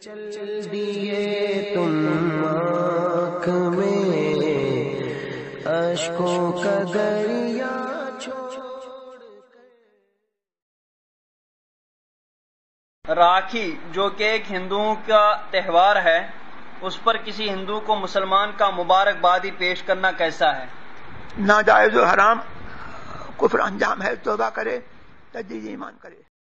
चल दिए तुम आँख में अश्कों का दरिया राखी जो कि एक हिंदुओं का त्यौहार है, उस पर किसी हिंदू को मुसलमान का मुबारकबादी पेश करना कैसा है? नाजायज़ हराम कुफ्र अंजाम है। तौबा करे, तजदीद ईमान करे।